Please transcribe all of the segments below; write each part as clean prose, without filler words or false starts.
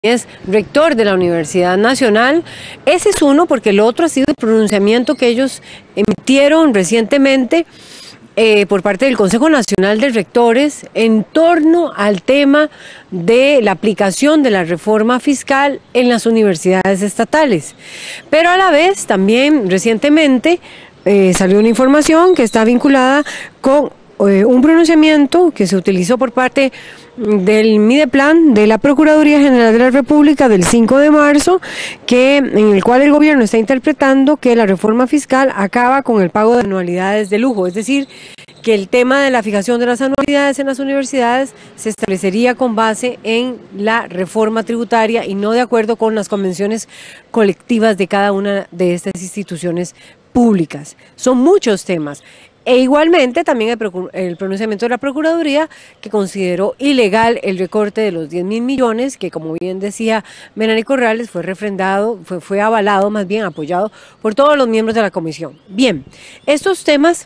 es rector de la Universidad Nacional. Ese es uno, porque el otro ha sido el pronunciamiento que ellos emitieron recientemente por parte del Consejo Nacional de Rectores en torno al tema de la aplicación de la reforma fiscal en las universidades estatales. Pero a la vez también recientemente salió una información que está vinculada con un pronunciamiento que se utilizó por parte del Mideplan de la Procuraduría General de la República del 5 de marzo, en el cual el gobierno está interpretando que la reforma fiscal acaba con el pago de anualidades de lujo, es decir, que el tema de la fijación de las anualidades en las universidades se establecería con base en la reforma tributaria y no de acuerdo con las convenciones colectivas de cada una de estas instituciones públicas. Son muchos temas. E igualmente también el pronunciamiento de la Procuraduría, que consideró ilegal el recorte de los 10.000 millones, que como bien decía Melanie Corrales, fue refrendado, fue avalado, más bien apoyado por todos los miembros de la comisión. Bien, estos temas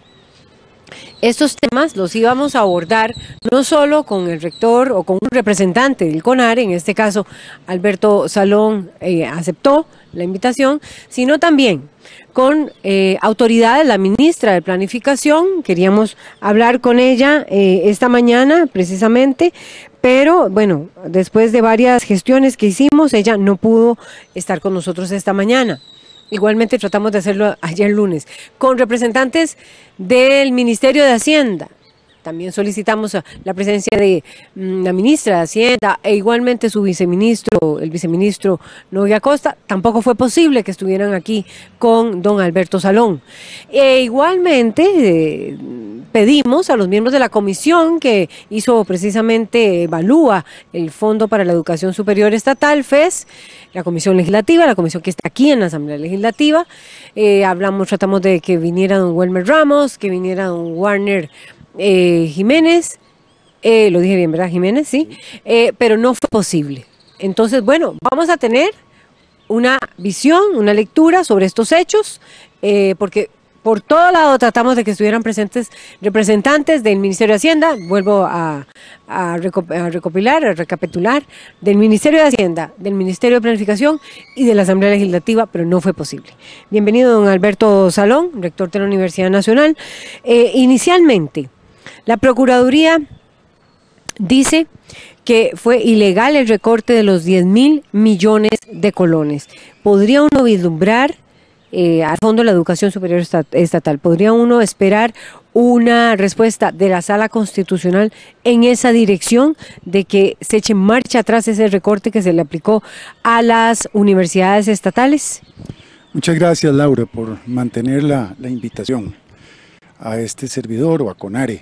los íbamos a abordar no solo con el rector o con un representante del CONARE, en este caso Alberto Salón aceptó la invitación, sino también con autoridades, la ministra de Planificación. Queríamos hablar con ella esta mañana precisamente, pero bueno, después de varias gestiones que hicimos, ella no pudo estar con nosotros esta mañana. Igualmente tratamos de hacerlo ayer lunes, con representantes del Ministerio de Hacienda. También solicitamos la presencia de la ministra de Hacienda e igualmente su viceministro, el viceministro Novia Costa. Tampoco fue posible que estuvieran aquí con don Alberto Salón. E igualmente pedimos a los miembros de la comisión que hizo precisamente, evalúa el Fondo para la Educación Superior Estatal, FES, la comisión legislativa, la comisión que está aquí en la Asamblea Legislativa. Tratamos de que viniera don Welmer Ramos, que viniera don Warner Jiménez, lo dije bien, ¿verdad? Jiménez, sí, pero no fue posible. Entonces, bueno, vamos a tener una visión, una lectura sobre estos hechos, porque por todo lado tratamos de que estuvieran presentes representantes del Ministerio de Hacienda, vuelvo a recapitular, del Ministerio de Hacienda, del Ministerio de Planificación y de la Asamblea Legislativa, pero no fue posible. Bienvenido don Alberto Salón, rector de la Universidad Nacional. Inicialmente, la Procuraduría dice que fue ilegal el recorte de los 10.000 millones de colones. ¿Podría uno vislumbrar al Fondo de la Educación Superior Estatal? ¿Podría uno esperar una respuesta de la Sala Constitucional en esa dirección de que se eche marcha atrás ese recorte que se le aplicó a las universidades estatales? Muchas gracias, Laura, por mantener la invitación a este servidor o a CONARE.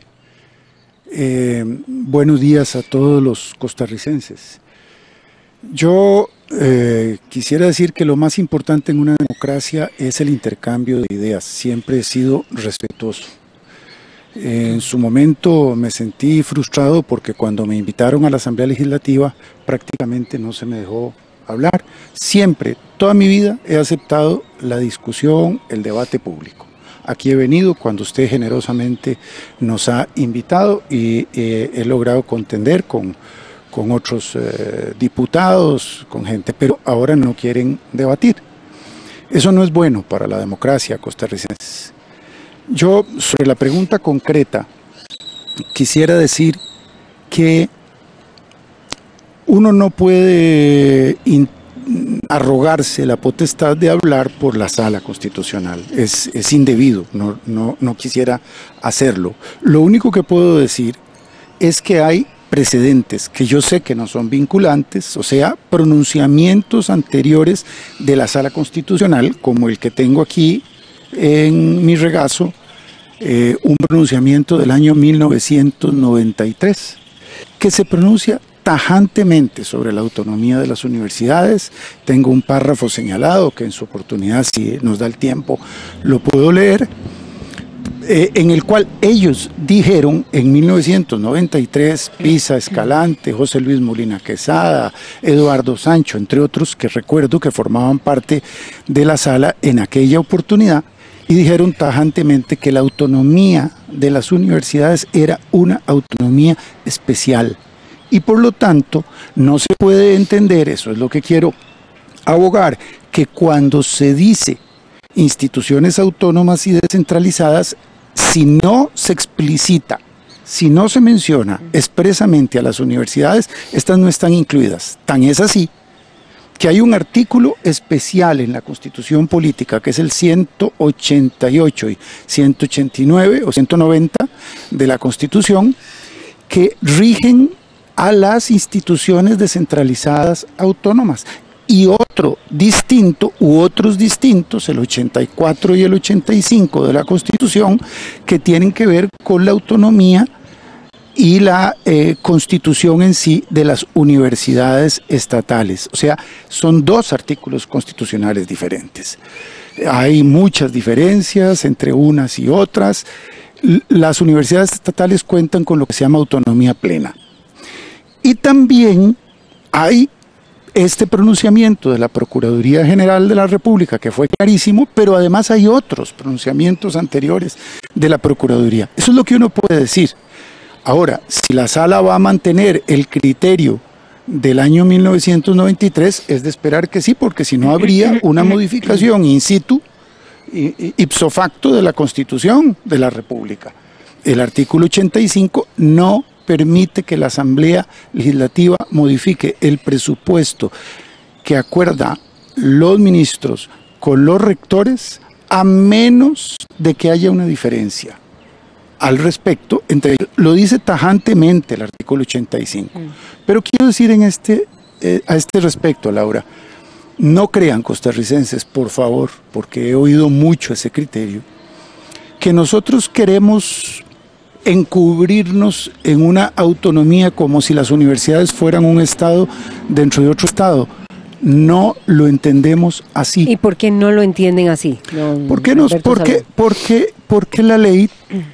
Buenos días a todos los costarricenses. Yo quisiera decir que lo más importante en una democracia es el intercambio de ideas. Siempre he sido respetuoso. En su momento me sentí frustrado porque cuando me invitaron a la Asamblea Legislativa prácticamente no se me dejó hablar. Siempre, toda mi vida he aceptado la discusión, el debate público. Aquí he venido cuando usted generosamente nos ha invitado y he logrado contender con otros diputados, con gente, pero ahora no quieren debatir. Eso no es bueno para la democracia costarricense. Yo, sobre la pregunta concreta, quisiera decir que uno no puede arrogarse la potestad de hablar por la Sala Constitucional. Es indebido, no quisiera hacerlo. Lo único que puedo decir es que hay precedentes que yo sé que no son vinculantes, o sea, pronunciamientos anteriores de la Sala Constitucional, como el que tengo aquí en mi regazo, un pronunciamiento del año 1993, que se pronuncia tajantemente sobre la autonomía de las universidades. Tengo un párrafo señalado que en su oportunidad, si nos da el tiempo, lo puedo leer, en el cual ellos dijeron en 1993, Pisa Escalante, José Luis Molina Quesada, Eduardo Sancho, entre otros, que recuerdo que formaban parte de la sala en aquella oportunidad, y dijeron tajantemente que la autonomía de las universidades era una autonomía especial Y por lo tanto, no se puede entender, eso es lo que quiero abogar, que cuando se dice instituciones autónomas y descentralizadas, si no se explicita, si no se menciona expresamente a las universidades, estas no están incluidas. Tan es así que hay un artículo especial en la Constitución Política, que es el 188 y 189 o 190 de la Constitución, que rigen a las instituciones descentralizadas autónomas. Y otro distinto u otros distintos, el 84 y el 85 de la Constitución, que tienen que ver con la autonomía y la constitución en sí de las universidades estatales. O sea, son dos artículos constitucionales diferentes. Hay muchas diferencias entre unas y otras. Las universidades estatales cuentan con lo que se llama autonomía plena. Y también hay este pronunciamiento de la Procuraduría General de la República, que fue clarísimo, pero además hay otros pronunciamientos anteriores de la Procuraduría. Eso es lo que uno puede decir. Ahora, si la Sala va a mantener el criterio del año 1993, es de esperar que sí, porque si no habría una modificación in situ, ipso facto de la Constitución de la República. El artículo 85 no permite que la Asamblea Legislativa modifique el presupuesto que acuerda los ministros con los rectores, a menos de que haya una diferencia al respecto entre ellos. Lo dice tajantemente el artículo 85. Pero quiero decir a este respecto, Laura, no crean, costarricenses, por favor, porque he oído mucho ese criterio, que nosotros queremos encubrirnos en una autonomía como si las universidades fueran un estado dentro de otro estado. No lo entendemos así. ¿Y por qué no lo entienden así? Porque la ley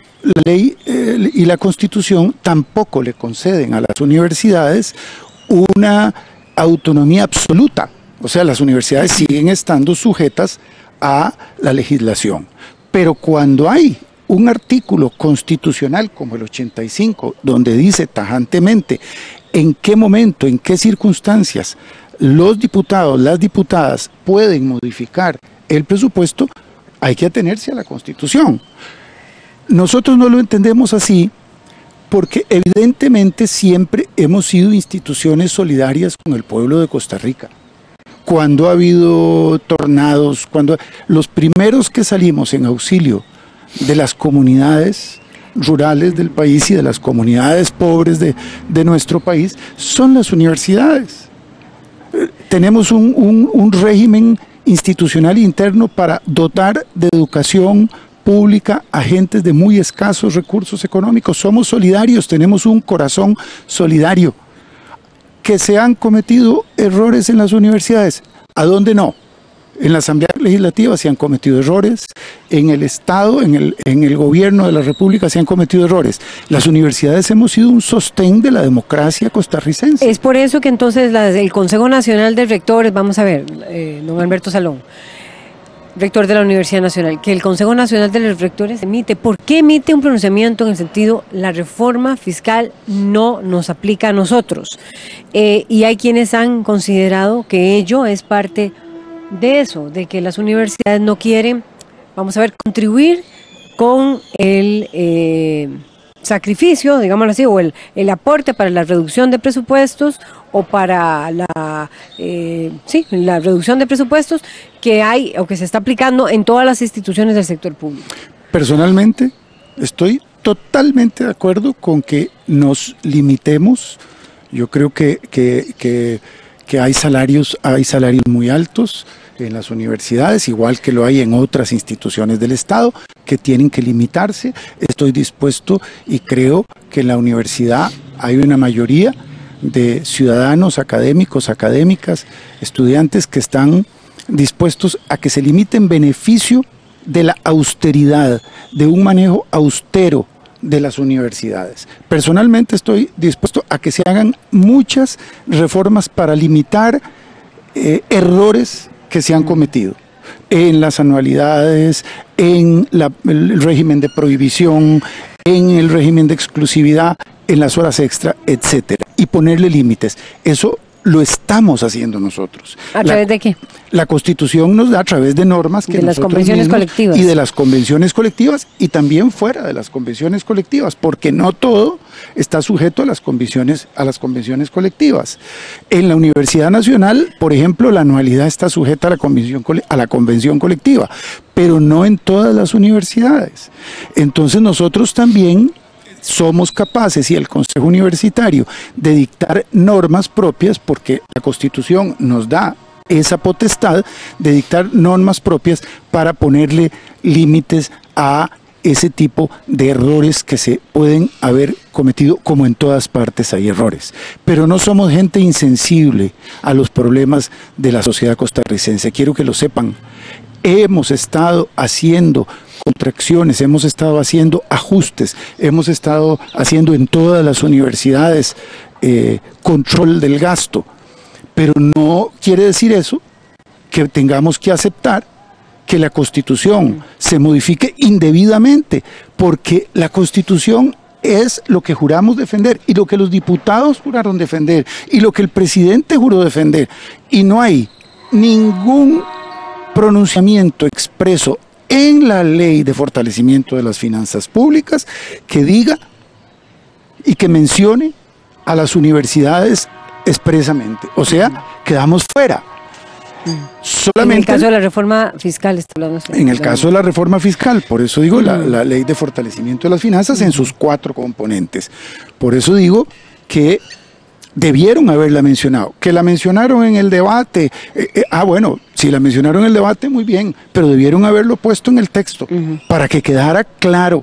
y la Constitución tampoco le conceden a las universidades una autonomía absoluta. O sea, las universidades siguen estando sujetas a la legislación. Pero cuando hay un artículo constitucional como el 85, donde dice tajantemente en qué momento, en qué circunstancias los diputados, las diputadas pueden modificar el presupuesto, hay que atenerse a la Constitución. Nosotros no lo entendemos así porque evidentemente siempre hemos sido instituciones solidarias con el pueblo de Costa Rica. Cuando ha habido tornados, cuando los primeros que salimos en auxilio de las comunidades rurales del país y de las comunidades pobres de nuestro país son las universidades. Tenemos un régimen institucional interno para dotar de educación pública a gentes de muy escasos recursos económicos. Somos solidarios, tenemos un corazón solidario. Que se han cometido errores en las universidades, ¿a dónde no? En la Asamblea Legislativa se han cometido errores, en el Estado, en el gobierno de la República se han cometido errores. Las universidades hemos sido un sostén de la democracia costarricense. Es por eso que entonces el Consejo Nacional de Rectores, vamos a ver, don Alberto Salón, rector de la Universidad Nacional, que el Consejo Nacional de los Rectores emite. ¿Por qué emite un pronunciamiento en el sentido la reforma fiscal no nos aplica a nosotros? Y hay quienes han considerado que ello es parte de eso, de que las universidades no quieren, vamos a ver, contribuir con el sacrificio, digámoslo así, o el aporte para la reducción de presupuestos o para la reducción de presupuestos que hay o que se está aplicando en todas las instituciones del sector público. Personalmente, estoy totalmente de acuerdo con que nos limitemos. Yo creo que hay salarios muy altos en las universidades, igual que lo hay en otras instituciones del Estado, que tienen que limitarse. Estoy dispuesto y creo que en la universidad hay una mayoría de ciudadanos, académicos, académicas, estudiantes que están dispuestos a que se limite en beneficio de la austeridad, de un manejo austero de las universidades. Personalmente estoy dispuesto a que se hagan muchas reformas para limitar errores que se han cometido en las anualidades, en el régimen de prohibición, en el régimen de exclusividad, en las horas extra, etcétera. y ponerle límites. Eso lo estamos haciendo nosotros. ¿A través de qué? La Constitución nos da a través de normas que de las nosotros convenciones mismos, colectivas. y de las convenciones colectivas, y también fuera de las convenciones colectivas, porque no todo está sujeto a las convenciones colectivas. En la Universidad Nacional, por ejemplo, la anualidad está sujeta a la convención colectiva, pero no en todas las universidades. Entonces nosotros también somos capaces, y el Consejo Universitario, de dictar normas propias, porque la Constitución nos da esa potestad de dictar normas propias para ponerle límites a ese tipo de errores que se pueden haber cometido, como en todas partes hay errores. Pero no somos gente insensible a los problemas de la sociedad costarricense, quiero que lo sepan. Hemos estado haciendo contracciones, hemos estado haciendo ajustes, hemos estado haciendo en todas las universidades control del gasto, pero no quiere decir eso que tengamos que aceptar que la Constitución se modifique indebidamente, porque la Constitución es lo que juramos defender y lo que los diputados juraron defender y lo que el presidente juró defender, y no hay ningún pronunciamiento expreso en la Ley de Fortalecimiento de las Finanzas Públicas que diga y que mencione a las universidades expresamente. O sea, quedamos fuera. Solamente, en el caso de la reforma fiscal, en el caso de la reforma fiscal, por eso digo la Ley de Fortalecimiento de las Finanzas en sus 4 componentes. Por eso digo que debieron haberla mencionado, que la mencionaron en el debate. Bueno, si la mencionaron en el debate, muy bien, pero debieron haberlo puesto en el texto para que quedara claro,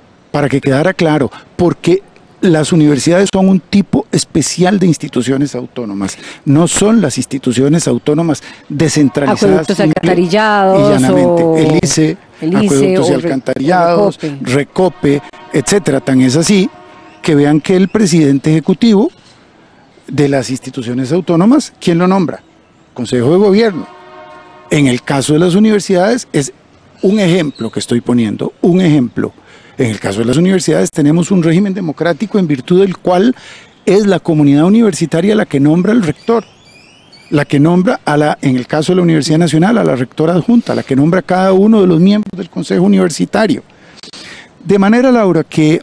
porque las universidades son un tipo especial de instituciones autónomas, no son las instituciones autónomas descentralizadas. Acueductos, alcantarillados, y llanamente, el ICE, acueductos y o alcantarillados, Recope, etcétera. Tan es así que vean que el presidente ejecutivo de las instituciones autónomas, ¿quién lo nombra? Consejo de Gobierno. En el caso de las universidades es un ejemplo que estoy poniendo, un ejemplo. En el caso de las universidades tenemos un régimen democrático en virtud del cual es la comunidad universitaria la que nombra al rector, la que nombra en el caso de la Universidad Nacional, a la rectora adjunta, la que nombra a cada uno de los miembros del Consejo Universitario. De manera, Laura, que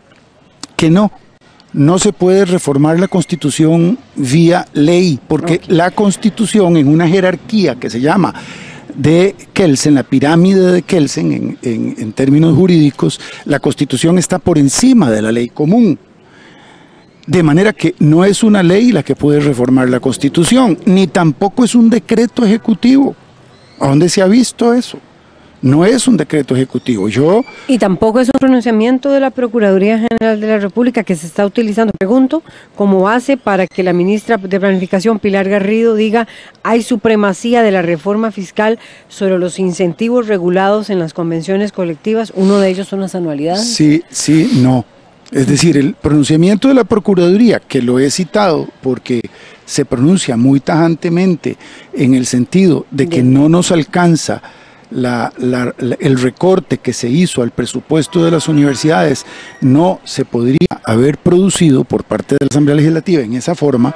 no se puede reformar la Constitución vía ley, porque la Constitución, en una jerarquía que se llama de Kelsen, la pirámide de Kelsen en términos jurídicos, la Constitución está por encima de la ley común. De manera que no es una ley la que puede reformar la Constitución, ni tampoco es un decreto ejecutivo. ¿A dónde se ha visto eso? No es un decreto ejecutivo. Y tampoco es un pronunciamiento de la Procuraduría General de la República que se está utilizando, pregunto, como base para que la ministra de Planificación, Pilar Garrido, diga hay supremacía de la reforma fiscal sobre los incentivos regulados en las convenciones colectivas, uno de ellos son las anualidades. Sí, no. Es decir, el pronunciamiento de la Procuraduría, que lo he citado porque se pronuncia muy tajantemente en el sentido de que no nos alcanza el recorte que se hizo al presupuesto de las universidades, no se podría haber producido por parte de la Asamblea Legislativa en esa forma,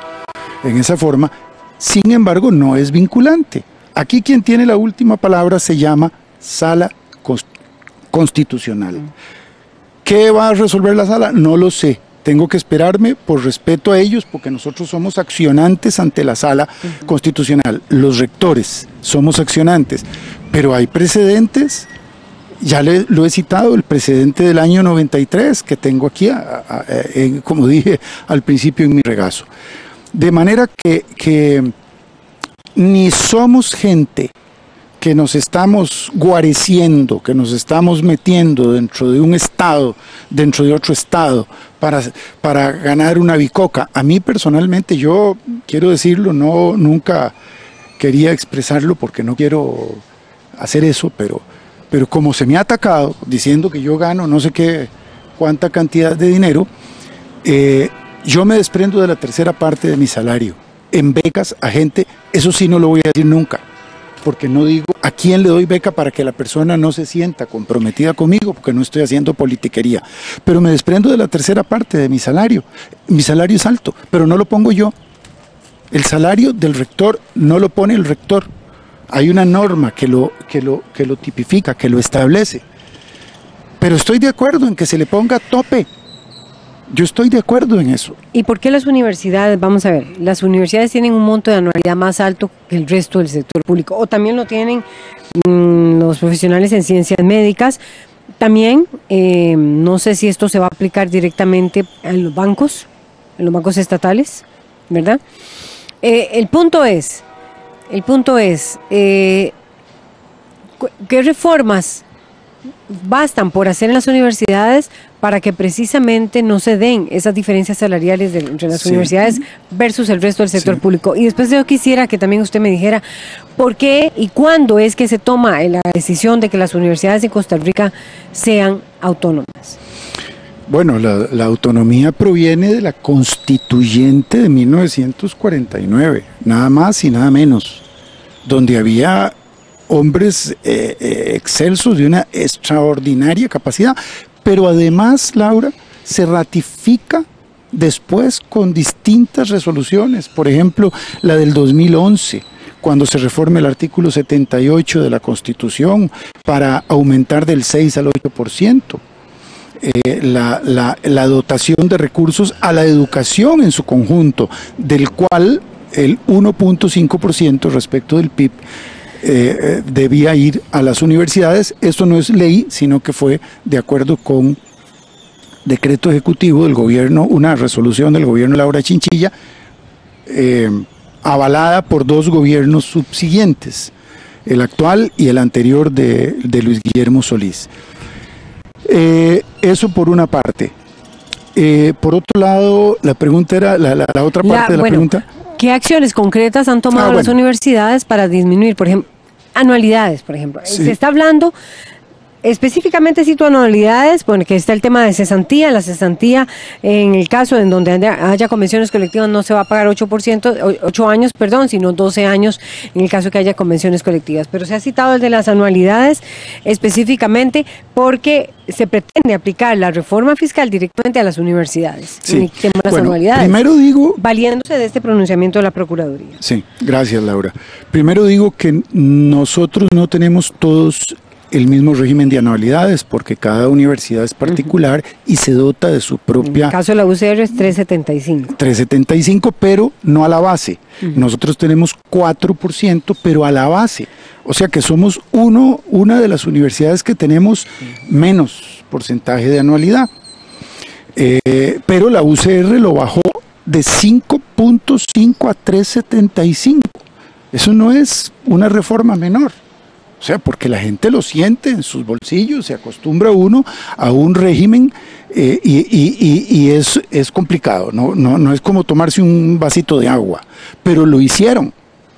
sin embargo no es vinculante. Aquí quien tiene la última palabra se llama Sala Constitucional. ¿Qué va a resolver la Sala? No lo sé. Tengo que esperarme por respeto a ellos, porque nosotros somos accionantes ante la Sala Constitucional. Los rectores somos accionantes, pero hay precedentes. Ya lo he citado, el precedente del año 93 que tengo aquí, como dije al principio en mi regazo. De manera que ni somos gente que nos estamos guareciendo, que nos estamos metiendo dentro de un estado, dentro de otro estado, para ganar una bicoca. A mí personalmente, yo quiero decirlo, nunca quería expresarlo porque no quiero hacer eso, pero como se me ha atacado diciendo que yo gano no sé cuánta cantidad de dinero, yo me desprendo de la tercera parte de mi salario en becas a gente, eso sí no lo voy a decir nunca, porque no digo a quién le doy beca para que la persona no se sienta comprometida conmigo, porque no estoy haciendo politiquería. Pero me desprendo de la tercera parte de mi salario. Mi salario es alto, pero no lo pongo yo. El salario del rector no lo pone el rector. Hay una norma que lo tipifica, que lo establece. Pero estoy de acuerdo en que se le ponga tope. Yo estoy de acuerdo en eso. ¿Y por qué las universidades? Vamos a ver, las universidades tienen un monto de anualidad más alto que el resto del sector público, o también lo tienen los profesionales en ciencias médicas. También, no sé si esto se va a aplicar directamente en los bancos estatales, ¿verdad? El punto es, ¿qué reformas bastan por hacer en las universidades para que precisamente no se den esas diferencias salariales entre las universidades versus el resto del sector público? Y después yo quisiera que también usted me dijera por qué y cuándo es que se toma la decisión de que las universidades de Costa Rica sean autónomas. Bueno, la autonomía proviene de la constituyente de 1949, nada más y nada menos, donde había hombres excelsos de una extraordinaria capacidad, pero además, Laura, se ratifica después con distintas resoluciones, por ejemplo, la del 2011, cuando se reforma el artículo 78 de la Constitución para aumentar del 6 al 8%. La dotación de recursos a la educación en su conjunto, del cual el 1.5% respecto del PIB debía ir a las universidades. Esto no es ley, sino que fue de acuerdo con decreto ejecutivo del gobierno, una resolución del gobierno de Laura Chinchilla, avalada por dos gobiernos subsiguientes, el actual y el anterior de Luis Guillermo Solís. Eso por una parte. Por otro lado, la pregunta era, la otra parte de la pregunta. ¿Qué acciones concretas han tomado las universidades para disminuir, por ejemplo, anualidades, por ejemplo? Sí. Se está hablando específicamente, cito anualidades, bueno, que está el tema de cesantía. La cesantía, en el caso en donde haya convenciones colectivas, no se va a pagar 8 años, sino 12 años en el caso que haya convenciones colectivas. Pero se ha citado el de las anualidades específicamente porque se pretende aplicar la reforma fiscal directamente a las universidades. Sí. Las anualidades, primero digo, valiéndose de este pronunciamiento de la Procuraduría. Sí, gracias, Laura. Primero digo que nosotros no tenemos todos el mismo régimen de anualidades, porque cada universidad es particular y se dota de su propia... En el caso de la UCR es 3.75. 3.75, pero no a la base. Nosotros tenemos 4%, pero a la base. O sea que somos una de las universidades que tenemos menos porcentaje de anualidad. Pero la UCR lo bajó de 5.5 a 3.75. Eso no es una reforma menor. O sea, porque la gente lo siente en sus bolsillos, se acostumbra uno a un régimen y es complicado, no es como tomarse un vasito de agua, pero lo hicieron.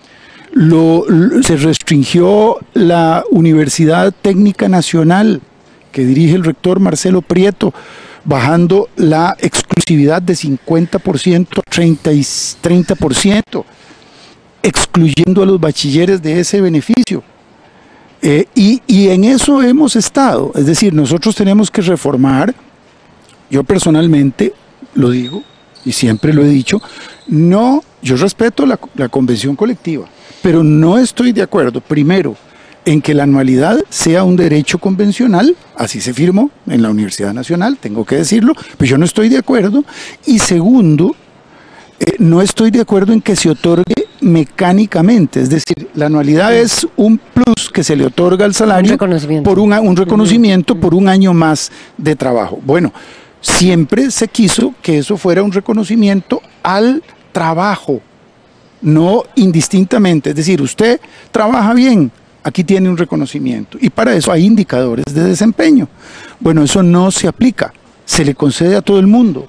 Se restringió la Universidad Técnica Nacional, que dirige el rector Marcelo Prieto, bajando la exclusividad de 50% a 30%, excluyendo a los bachilleres de ese beneficio. Y en eso hemos estado, es decir, nosotros tenemos que reformar. Yo personalmente lo digo y siempre lo he dicho, yo respeto la convención colectiva, pero no estoy de acuerdo, primero, en que la anualidad sea un derecho convencional, así se firmó en la Universidad Nacional, tengo que decirlo, pues yo no estoy de acuerdo, y segundo, no estoy de acuerdo en que se otorgue mecánicamente, es decir, la anualidad es un plus que se le otorga al salario por un reconocimiento por un año más de trabajo. Bueno, siempre se quiso que eso fuera un reconocimiento al trabajo, no indistintamente, es decir, usted trabaja bien, aquí tiene un reconocimiento, y para eso hay indicadores de desempeño. Bueno, eso no se aplica, se le concede a todo el mundo.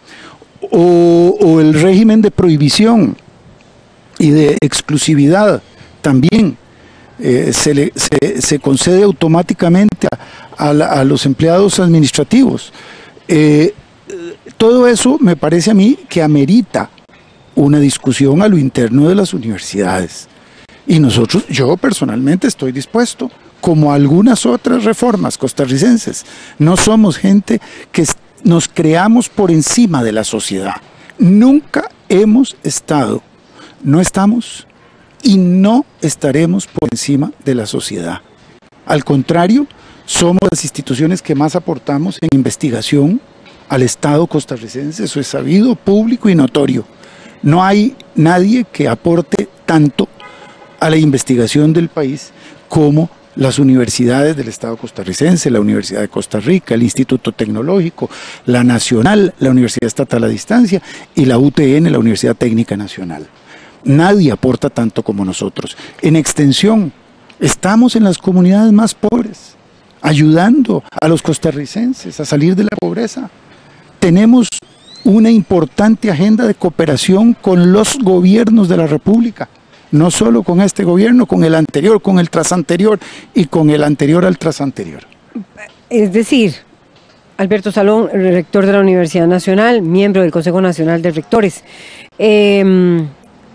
O el régimen de prohibición y de exclusividad también se concede automáticamente a los empleados administrativos. Todo eso me parece a mí que amerita una discusión a lo interno de las universidades. Y nosotros, yo personalmente estoy dispuesto, como algunas otras reformas costarricenses. No somos gente que nos creamos por encima de la sociedad. Nunca hemos estado, no estamos y no estaremos por encima de la sociedad. Al contrario, somos las instituciones que más aportamos en investigación al Estado costarricense. Eso es sabido, público y notorio. No hay nadie que aporte tanto a la investigación del país como las universidades del Estado costarricense, la Universidad de Costa Rica, el Instituto Tecnológico, la Nacional, la Universidad Estatal a Distancia y la UTN, la Universidad Técnica Nacional. Nadie aporta tanto como nosotros. En extensión, estamos en las comunidades más pobres, ayudando a los costarricenses a salir de la pobreza. Tenemos una importante agenda de cooperación con los gobiernos de la República. No solo con este gobierno, con el anterior, con el trasanterior y con el anterior al trasanterior. Es decir, Alberto Salón, rector de la Universidad Nacional, miembro del Consejo Nacional de Rectores, en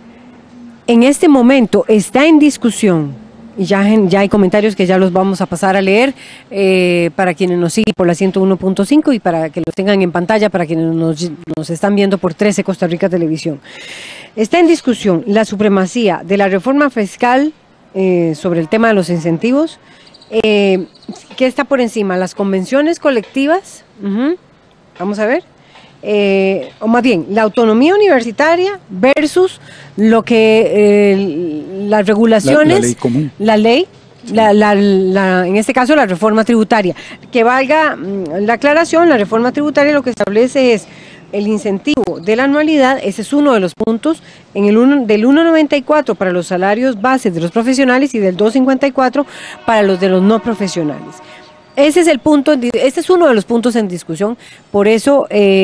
este momento está en discusión, y ya hay comentarios que ya los vamos a pasar a leer para quienes nos siguen por la 101.5 y para que los tengan en pantalla, para quienes nos están viendo por 13 Costa Rica Televisión. Está en discusión la supremacía de la reforma fiscal sobre el tema de los incentivos, que está por encima, las convenciones colectivas, vamos a ver, o más bien, la autonomía universitaria versus lo que las regulaciones, la ley común. La ley, sí. En este caso la reforma tributaria. Que valga la aclaración, la reforma tributaria lo que establece es el incentivo de la anualidad. Ese es uno de los puntos, del 1.94 para los salarios bases de los profesionales y del 2.54 para los de los no profesionales. Ese es el punto, este es uno de los puntos en discusión. Por eso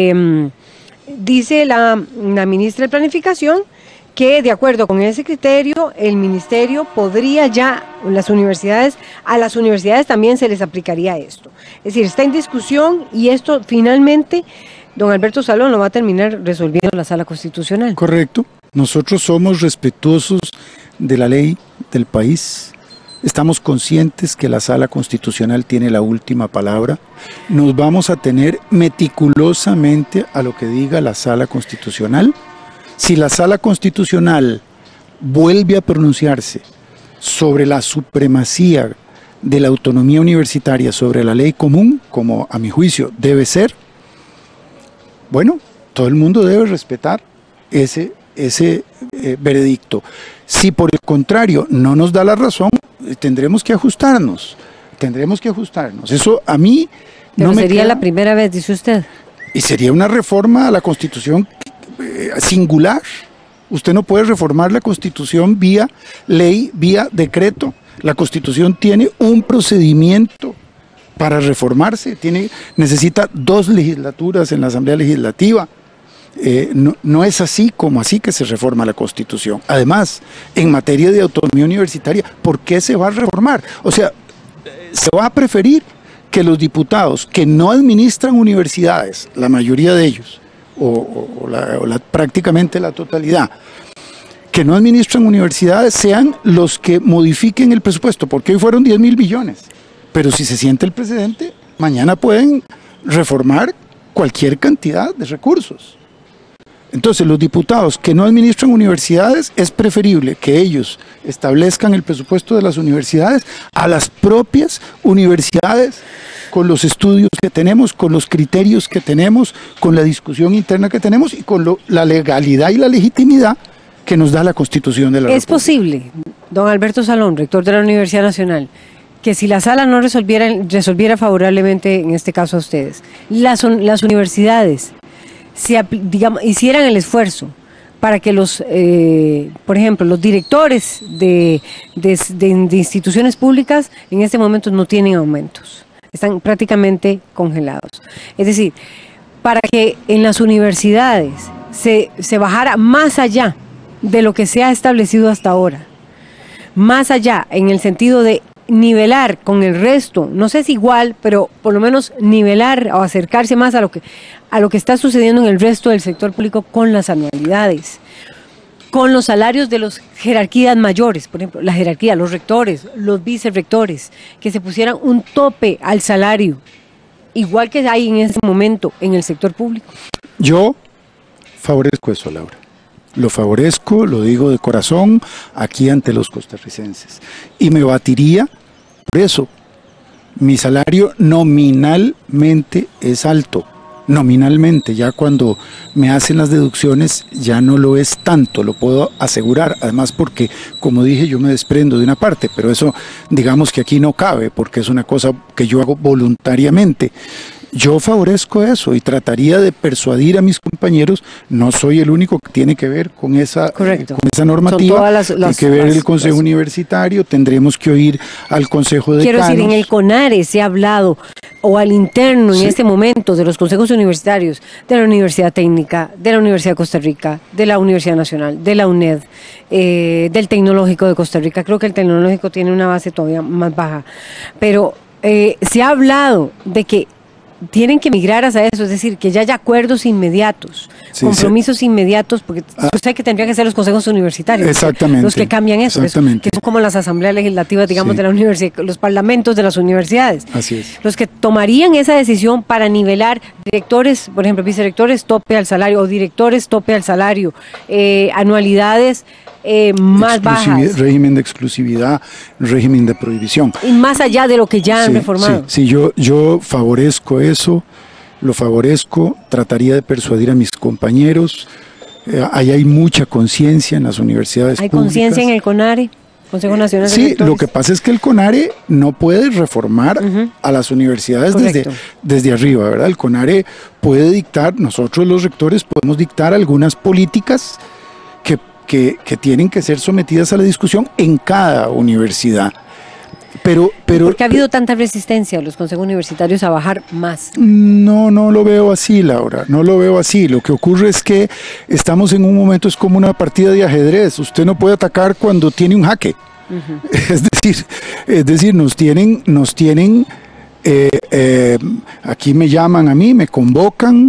dice la ministra de Planificación que de acuerdo con ese criterio el ministerio podría ya, a las universidades también se les aplicaría esto. Es decir, está en discusión y esto finalmente don Alberto Salón lo va a terminar resolviendo la Sala Constitucional. Correcto. Nosotros somos respetuosos de la ley del país. Estamos conscientes que la Sala Constitucional tiene la última palabra. Nos vamos a tener meticulosamente a lo que diga la Sala Constitucional. Si la Sala Constitucional vuelve a pronunciarse sobre la supremacía de la autonomía universitaria sobre la ley común, como a mi juicio debe ser, bueno, todo el mundo debe respetar ese veredicto. Si por el contrario no nos da la razón, tendremos que ajustarnos. Eso a mí Pero no me sería queda... la primera vez, dice usted. Y sería una reforma a la Constitución singular. Usted no puede reformar la Constitución vía ley, vía decreto. La Constitución tiene un procedimiento para reformarse, necesita 2 legislaturas en la Asamblea Legislativa. No es así que se reforma la Constitución. Además, en materia de autonomía universitaria, ¿por qué se va a reformar? O sea, se va a preferir que los diputados que no administran universidades, la mayoría de ellos, prácticamente la totalidad, que no administran universidades, sean los que modifiquen el presupuesto, porque hoy fueron 10.000 billones. Pero si se siente el precedente, mañana pueden reformar cualquier cantidad de recursos. Entonces, los diputados que no administran universidades, es preferible que ellos establezcan el presupuesto de las universidades a las propias universidades, con los estudios que tenemos, con los criterios que tenemos, con la discusión interna que tenemos y con la legalidad y la legitimidad que nos da la Constitución de la República. ¿Es posible, don Alberto Salón, rector de la Universidad Nacional, que si la sala no resolviera favorablemente, en este caso a ustedes, las universidades hicieran el esfuerzo para que por ejemplo, los directores de instituciones públicas en este momento no tienen aumentos, están prácticamente congelados? Es decir, para que en las universidades se bajara más allá de lo que se ha establecido hasta ahora, más allá en el sentido de nivelar con el resto, no sé si igual, pero por lo menos nivelar o acercarse más a lo que está sucediendo en el resto del sector público con las anualidades. con los salarios de las jerarquías mayores, por ejemplo, la jerarquía, los rectores, los vicerrectores, que se pusieran un tope al salario, igual que hay en este momento en el sector público? Yo favorezco eso, Laura. Lo favorezco, lo digo de corazón, aquí ante los costarricenses. Y me batiría por eso. Mi salario nominalmente es alto. Nominalmente, ya cuando me hacen las deducciones ya no lo es tanto, lo puedo asegurar, además porque, como dije, yo me desprendo de una parte, pero eso digamos que aquí no cabe, porque es una cosa que yo hago voluntariamente. Yo favorezco eso y trataría de persuadir a mis compañeros. No soy el único que tiene que ver con esa normativa. Hay que ver el Consejo Universitario, tendremos que oír al Consejo de Decanos. Quiero decir, en el CONARE se ha hablado, o al interno en este momento, de los consejos universitarios, de la Universidad Técnica, de la Universidad de Costa Rica, de la Universidad Nacional, de la UNED, del Tecnológico de Costa Rica. Creo que el Tecnológico tiene una base todavía más baja, pero se ha hablado de que tienen que migrar hacia eso, es decir, que ya haya acuerdos inmediatos, compromisos inmediatos, porque usted que tendría que ser los consejos universitarios, exactamente, los que cambian eso, que son como las asambleas legislativas, digamos, de la universidad, los parlamentos de las universidades. Así es. Los que tomarían esa decisión para nivelar directores, por ejemplo, vicerrectores, tope al salario, o directores, tope al salario, anualidades más bajas. Régimen de exclusividad, régimen de prohibición. Y más allá de lo que ya han reformado. Sí, yo favorezco eso, lo favorezco, trataría de persuadir a mis compañeros. Ahí hay mucha conciencia en las universidades públicas. ¿Hay conciencia en el CONARE? Consejo Nacional de Rectores. Lo que pasa es que el CONARE no puede reformar a las universidades desde arriba, ¿verdad? El CONARE puede dictar, nosotros los rectores podemos dictar algunas políticas que tienen que ser sometidas a la discusión en cada universidad. Pero ¿por qué ha habido tanta resistencia a los consejos universitarios a bajar más? No lo veo así, Laura, no lo veo así. Lo que ocurre es que estamos en un momento, es como una partida de ajedrez. Usted no puede atacar cuando tiene un jaque. Es decir, nos tienen aquí me llaman a mí, me convocan,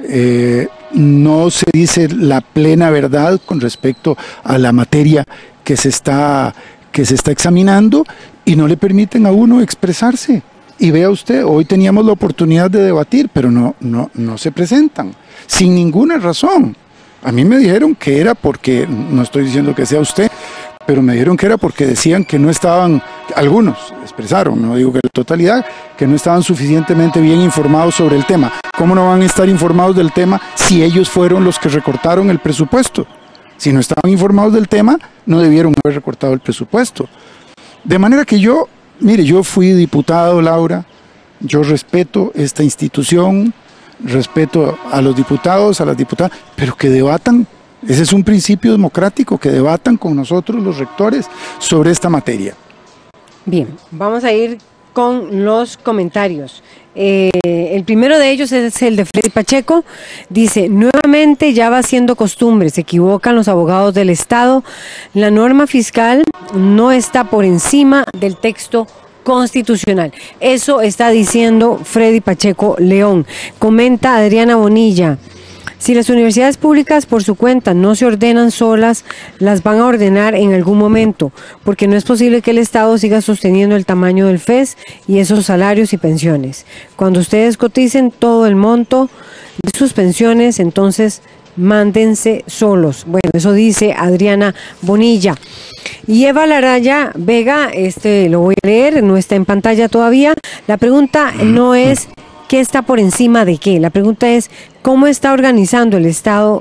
no se dice la plena verdad con respecto a la materia que se está examinando y no le permiten a uno expresarse. Y vea usted, hoy teníamos la oportunidad de debatir, pero no se presentan, sin ninguna razón. A mí me dijeron que era porque, no estoy diciendo que sea usted, pero me dijeron que era porque decían que no estaban, algunos expresaron, no digo que la totalidad, que no estaban suficientemente bien informados sobre el tema. ¿Cómo no van a estar informados del tema si ellos fueron los que recortaron el presupuesto? Si no estaban informados del tema, no debieron haber recortado el presupuesto. De manera que yo fui diputado, Laura, yo respeto esta institución, respeto a los diputados, a las diputadas, pero que debatan. Ese es un principio democrático, que debatan con nosotros los rectores sobre esta materia. Bien, vamos a ir con los comentarios. El primero de ellos es el de Freddy Pacheco. Dice: nuevamente ya va siendo costumbre, se equivocan los abogados del Estado. La norma fiscal no está por encima del texto constitucional. Eso está diciendo Freddy Pacheco León. Comenta Adriana Bonilla: si las universidades públicas por su cuenta no se ordenan solas, las van a ordenar en algún momento, porque no es posible que el Estado siga sosteniendo el tamaño del FES y esos salarios y pensiones. Cuando ustedes coticen todo el monto de sus pensiones, entonces mándense solos. Bueno, eso dice Adriana Bonilla. Y Eva Laraya Vega, lo voy a leer, no está en pantalla todavía. La pregunta no es ¿qué está por encima de qué? La pregunta es ¿cómo se está organizando el Estado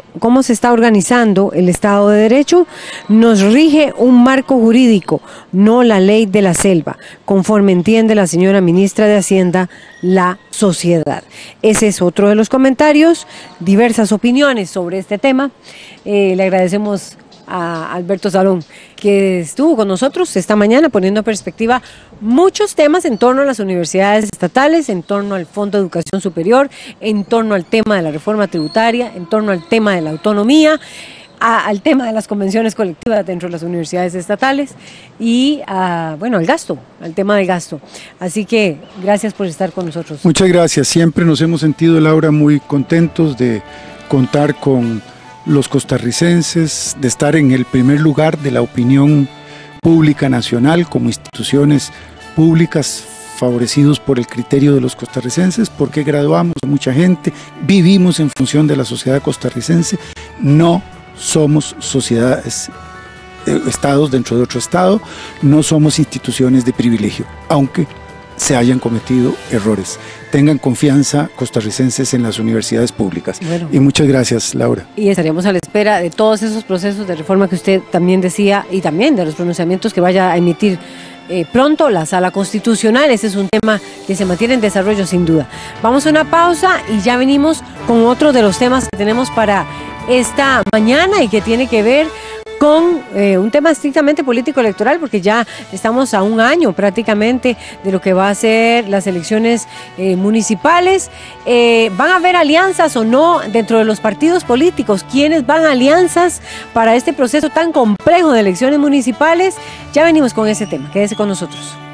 de Derecho? Nos rige un marco jurídico, no la ley de la selva, conforme entiende la señora ministra de Hacienda, la sociedad. Ese es otro de los comentarios, diversas opiniones sobre este tema. Le agradecemos a Alberto Salón, que estuvo con nosotros esta mañana poniendo en perspectiva muchos temas en torno a las universidades estatales, en torno al Fondo de Educación Superior, en torno al tema de la reforma tributaria, en torno al tema de la autonomía, al tema de las convenciones colectivas dentro de las universidades estatales y al tema del gasto. Así que gracias por estar con nosotros. Muchas gracias, siempre nos hemos sentido, Laura, muy contentos de contar con los costarricenses, de estar en el primer lugar de la opinión pública nacional como instituciones públicas favorecidos por el criterio de los costarricenses, porque graduamos a mucha gente, vivimos en función de la sociedad costarricense, no somos sociedades, estados dentro de otro estado, no somos instituciones de privilegio, aunque se hayan cometido errores. Tengan confianza, costarricenses, en las universidades públicas. Bueno, y muchas gracias, Laura. Y estaríamos a la espera de todos esos procesos de reforma que usted también decía, y también de los pronunciamientos que vaya a emitir pronto la Sala Constitucional. Ese es un tema que se mantiene en desarrollo sin duda. Vamos a una pausa y ya venimos con otro de los temas que tenemos para esta mañana y que tiene que ver con un tema estrictamente político-electoral, porque ya estamos a un año prácticamente de lo que va a ser las elecciones municipales. ¿Van a haber alianzas o no dentro de los partidos políticos? ¿Quiénes van a alianzas para este proceso tan complejo de elecciones municipales? Ya venimos con ese tema, quédese con nosotros.